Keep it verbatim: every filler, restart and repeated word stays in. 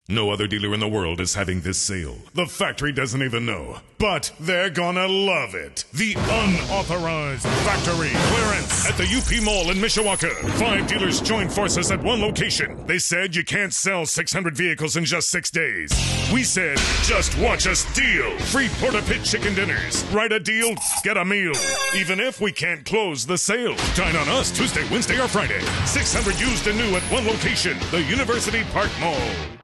No other dealer in the world is having this sale. The factory doesn't even know, but they're gonna love it. The Unauthorized Factory Clearance at the U P Mall in Mishawaka. Five dealers joined forces at one location. They said you can't sell six hundred vehicles in just six days. We said, just watch us deal. Free Porta Pit chicken dinners. Write a deal, get a meal. Even if we can't close the sale. Dine on us Tuesday, Wednesday, or Friday. six hundred used and new at one location, the University Park Mall.